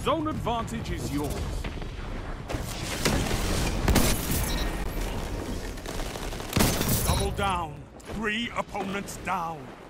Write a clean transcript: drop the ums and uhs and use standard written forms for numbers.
Zone advantage is yours. Double down. 3 opponents down.